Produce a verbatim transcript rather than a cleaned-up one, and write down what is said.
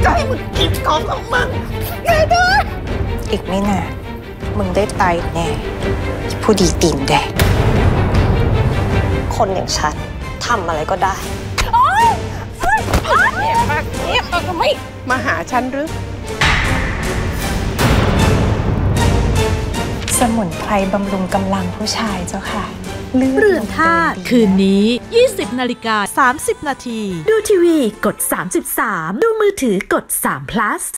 จะให้มึงกินของของมึงไงด้วยอีกไม่นานมึงได้ตายแน่ผู้ดีตีนแดงคนอย่างฉันทำอะไรก็ได้โอ๊ยเงียบมากเงียบทำไมมาหาฉันหรือสมุนไพรบำรุงกำลังผู้ชายเจ้าค่ะเรือนธาตุคืนนี้ ยี่สิบนาฬิกาสามสิบนาทีดูทีวีกดสามสิบสามดูมือถือกดสาม plus